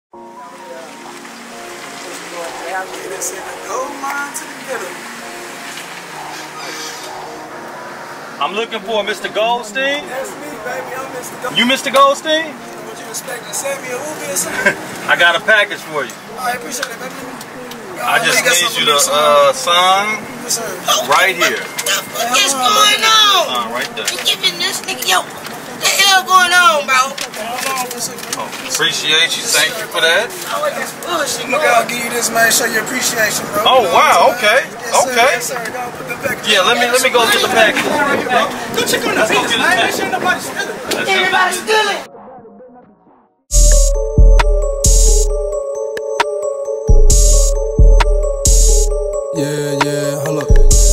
I'm looking for Mr. Goldstein. That's me, baby. I'm Mr. Goldstein. You Mr. Goldstein? What you expect to send me a movie or something? I got a package for you. I appreciate it, baby. I just need you to sign right here. What is going on? Sign right there. You giving this nigga, yo, what the hell going on, bro? Oh, appreciate you. Thank you for that. I like this bullshit. Look, I'll give you this, man. Show your appreciation, bro. Oh wow. Okay. Okay. Yes, sir. Go put the package. Yeah. Let me go get the package. Go check on the pieces, man. Make sure nobody steal it. Everybody stealing. Yeah, hold up.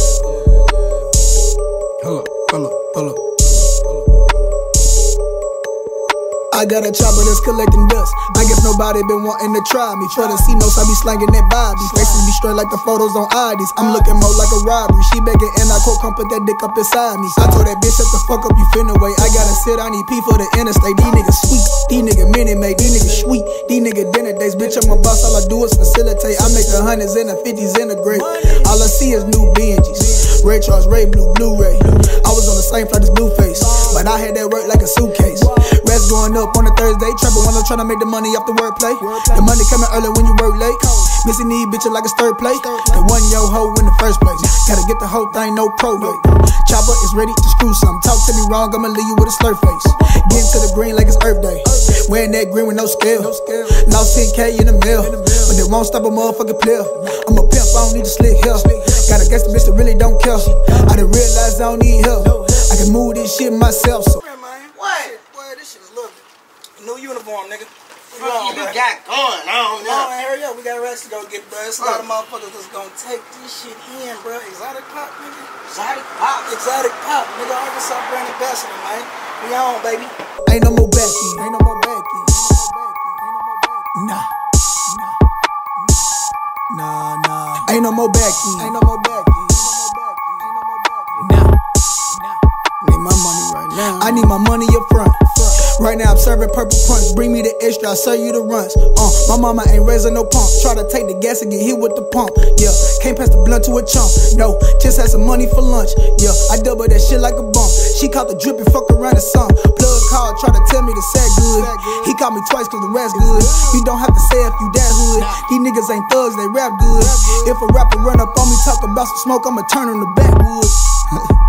Hold up. I got a chopper that's collecting dust. I guess nobody been wanting to try me. For the C-notes, I be slanging that body. Faces be straight like the photos on IDs. I'm looking more like a robbery. She begging and I quote, come put that dick up inside me. I told that bitch, shut the fuck up, you finna wait. I gotta sit on EP for the interstate. These niggas sweet, these niggas Minute Maid, these niggas sweet, these niggas dinner days. Bitch, I'm a boss, all I do is facilitate. I make the hundreds and the 50s integrate. All I see is new Benjis. Ray Charles, Ray Blue, Blu-ray. I was on the same flight as Blueface, but I had that work like a suitcase. Rest going up on a Thursday. Trapper when I'm trying to make the money off the wordplay. The money coming early when you work late. Missing these bitches like a stir plate. The one yo hoe in the first place. Gotta get the whole thing, no probate. Chopper is ready to screw something. Talk to me wrong, I'ma leave you with a slur face. Getting to the green like it's Earth Day. Wearing that green with no scale. Lost 10K in the mail, but they won't stop a motherfucking player. I'm a pimp, I don't need a slick hair. Got a gangster bitch that really don't care. I done realized I don't need help. I can move this shit myself. So What? boy, this shit is lovely. New uniform, nigga. What you got going on now? Hurry up, we got rest to go get, bro. It's a lot of motherfuckers that's gonna take this shit in, bro. Exotic pop, nigga. Exotic pop. Exotic pop, nigga. Arkansas brand ambassador, man. We on, baby. Ain't no more backy. Ain't no more backy. Nah. Ain't no more backy. Ain't no more backy. Nah. Need my money right now. I need my money up front. Right now I'm serving purple crunch. Bring me the extra, I'll serve you the runs. My mama ain't raising no pump. Try to take the gas and get hit with the pump. Yeah, can't pass the blunt to a chump. No, just had some money for lunch. Yeah, I double that shit like a bump. She caught the drip and fuck around the sun. Plug called, try to tell me to say good. He caught me twice cause the rest good. You don't have to say if you that hood. These niggas ain't thugs, they rap good. If a rapper run up on me talk about some smoke, I'ma turn him to backwoods.